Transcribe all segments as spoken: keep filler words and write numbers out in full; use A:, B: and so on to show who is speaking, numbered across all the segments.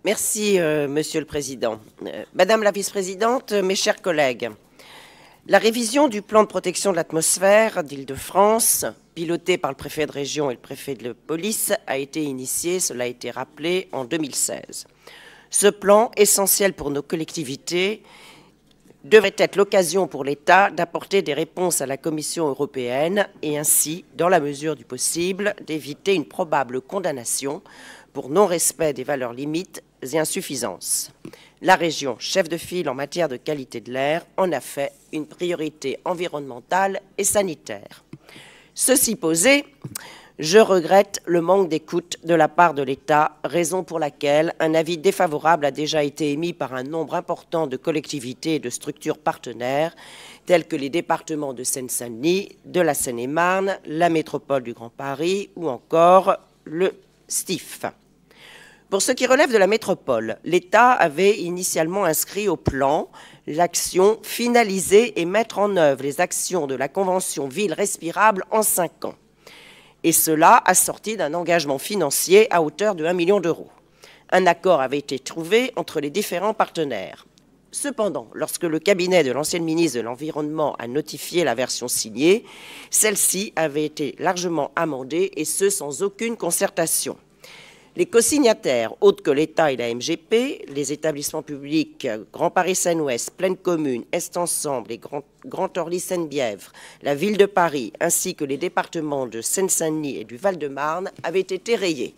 A: Merci, euh, Monsieur le Président. Euh, Madame la Vice-Présidente, mes chers collègues, la révision du plan de protection de l'atmosphère d'Île-de-France, pilotée par le préfet de région et le préfet de police, a été initiée, cela a été rappelé, en deux mille seize. Ce plan, essentiel pour nos collectivités, devrait être l'occasion pour l'État d'apporter des réponses à la Commission européenne et ainsi, dans la mesure du possible, d'éviter une probable condamnation pour non-respect des valeurs limites et insuffisances. La région, chef de file en matière de qualité de l'air, en a fait une priorité environnementale et sanitaire. Ceci posé, je regrette le manque d'écoute de la part de l'État, raison pour laquelle un avis défavorable a déjà été émis par un nombre important de collectivités et de structures partenaires, tels que les départements de Seine-Saint-Denis, de la Seine-et-Marne, la métropole du Grand Paris ou encore le STIF. Pour ce qui relève de la métropole, l'État avait initialement inscrit au plan l'action finaliser et mettre en œuvre les actions de la Convention Ville respirable en cinq ans. Et cela assorti d'un engagement financier à hauteur de un million d'euros. Un accord avait été trouvé entre les différents partenaires. Cependant, lorsque le cabinet de l'ancienne ministre de l'Environnement a notifié la version signée, celle-ci avait été largement amendée, et ce sans aucune concertation. Les co-signataires, autres que l'État et la M G P, les établissements publics Grand Paris Seine-Ouest, Pleine Commune, Est Ensemble et Grand, Grand Orly-Seine-Bièvre, la Ville de Paris, ainsi que les départements de Seine-Saint-Denis et du Val-de-Marne, avaient été rayés.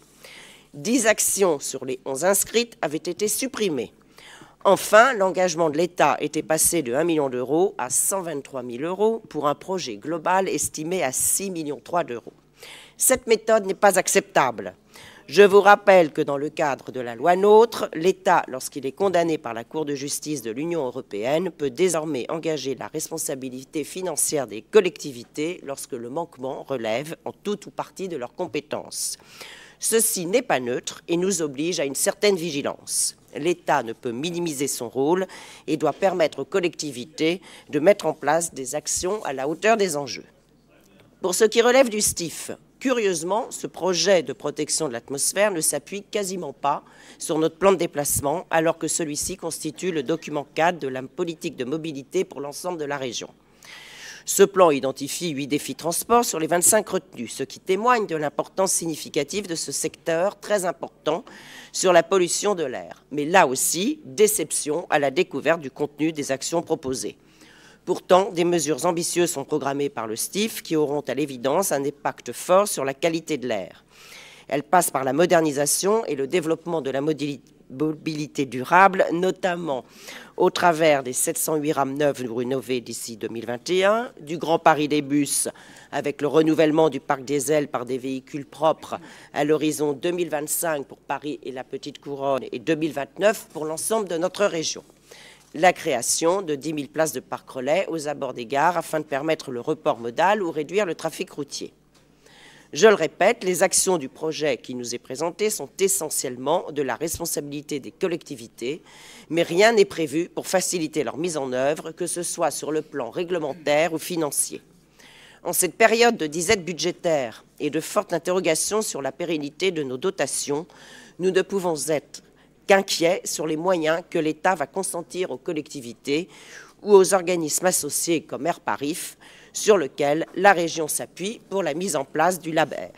A: Dix actions sur les onze inscrites avaient été supprimées. Enfin, l'engagement de l'État était passé de un million d'euros à cent vingt-trois mille euros pour un projet global estimé à six virgule trois millions d'euros. Cette méthode n'est pas acceptable. Je vous rappelle que dans le cadre de la loi NOTRe, l'État, lorsqu'il est condamné par la Cour de justice de l'Union européenne, peut désormais engager la responsabilité financière des collectivités lorsque le manquement relève en tout ou partie de leurs compétences. Ceci n'est pas neutre et nous oblige à une certaine vigilance. L'État ne peut minimiser son rôle et doit permettre aux collectivités de mettre en place des actions à la hauteur des enjeux. Pour ce qui relève du STIF, curieusement, ce projet de protection de l'atmosphère ne s'appuie quasiment pas sur notre plan de déplacement, alors que celui-ci constitue le document cadre de la politique de mobilité pour l'ensemble de la région. Ce plan identifie huit défis transport sur les vingt-cinq retenus, ce qui témoigne de l'importance significative de ce secteur très important sur la pollution de l'air. Mais là aussi, déception à la découverte du contenu des actions proposées. Pourtant, des mesures ambitieuses sont programmées par le STIF qui auront à l'évidence un impact fort sur la qualité de l'air. Elles passent par la modernisation et le développement de la mobilité durable, notamment au travers des sept cent huit rames neuves rénovées d'ici deux mille vingt et un, du Grand Paris des bus avec le renouvellement du parc diesel par des véhicules propres à l'horizon deux mille vingt-cinq pour Paris et la Petite Couronne et deux mille vingt-neuf pour l'ensemble de notre région. La création de dix mille places de parcs relais aux abords des gares afin de permettre le report modal ou réduire le trafic routier. Je le répète, les actions du projet qui nous est présenté sont essentiellement de la responsabilité des collectivités, mais rien n'est prévu pour faciliter leur mise en œuvre, que ce soit sur le plan réglementaire ou financier. En cette période de disette budgétaire et de fortes interrogations sur la pérennité de nos dotations, nous ne pouvons être qu'inquiets sur les moyens que l'État va consentir aux collectivités ou aux organismes associés comme Airparif, sur lequel la région s'appuie pour la mise en place du LABER.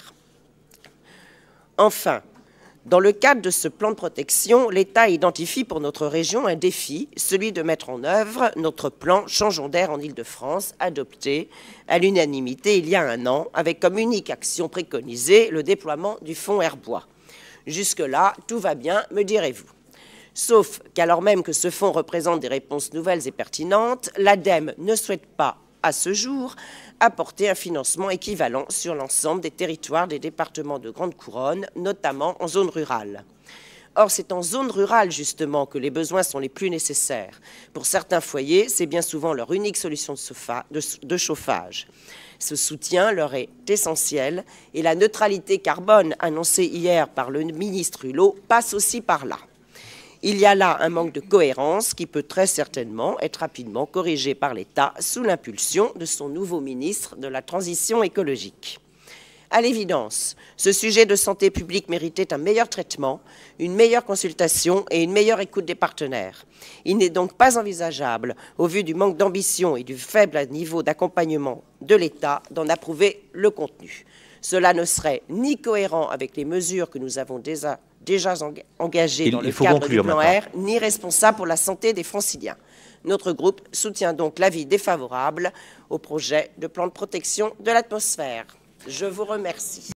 A: Enfin, dans le cadre de ce plan de protection, l'État identifie pour notre région un défi, celui de mettre en œuvre notre plan Changeons d'air en Île-de-France, adopté à l'unanimité il y a un an, avec comme unique action préconisée le déploiement du fonds Airbois. Jusque-là, tout va bien, me direz-vous. Sauf qu'alors même que ce fonds représente des réponses nouvelles et pertinentes, l'ADEME ne souhaite pas, à ce jour, apporter un financement équivalent sur l'ensemble des territoires des départements de Grande Couronne, notamment en zone rurale. Or, c'est en zone rurale, justement, que les besoins sont les plus nécessaires. Pour certains foyers, c'est bien souvent leur unique solution de chauffage. Ce soutien leur est essentiel et la neutralité carbone annoncée hier par le ministre Hulot passe aussi par là. Il y a là un manque de cohérence qui peut très certainement être rapidement corrigé par l'État sous l'impulsion de son nouveau ministre de la Transition écologique. À l'évidence, ce sujet de santé publique méritait un meilleur traitement, une meilleure consultation et une meilleure écoute des partenaires. Il n'est donc pas envisageable, au vu du manque d'ambition et du faible niveau d'accompagnement de l'État, d'en approuver le contenu. Cela ne serait ni cohérent avec les mesures que nous avons déjà, déjà engagées dans le cadre du plan R, ni responsable pour la santé des Franciliens. Notre groupe soutient donc l'avis défavorable au projet de plan de protection de l'atmosphère. Je vous remercie.